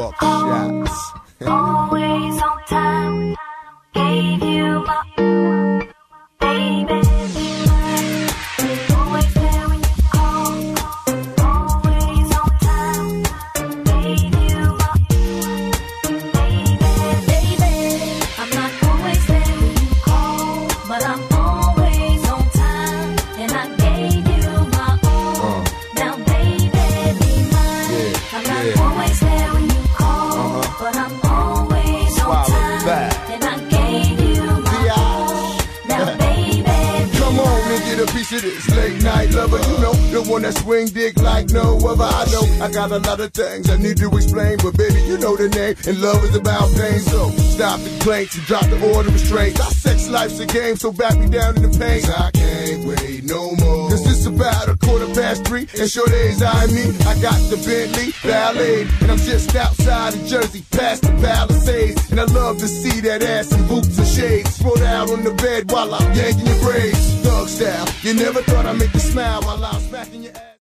Talk shots. Always on time. Gave you my baby. Always there when you call. Always on time. Gave you my baby. I'm not always there when you call, but I'm always on time. And I gave you my all. Now baby, be mine. I'm not always there when you call, but I'm always on time. And I gave you my all. Now baby, Come on and get a piece of this late night lover. You know, the one that swing dick like no other. I know I got a lot of things I need to explain, but baby, you know the name, and love is about pain. So stop the complaints and drop the order of restraints. Our sex life's a game, so back me down in the pain. I can't wait no more. Cause it's about 3:15, and sure days I mean, I got the Bentley Ballet, and I'm just outside of Jersey, past the Palisades. And I love to see that ass in boots and shades, spread out on the bed while I'm yanking your braids. Thug style, you never thought I'd make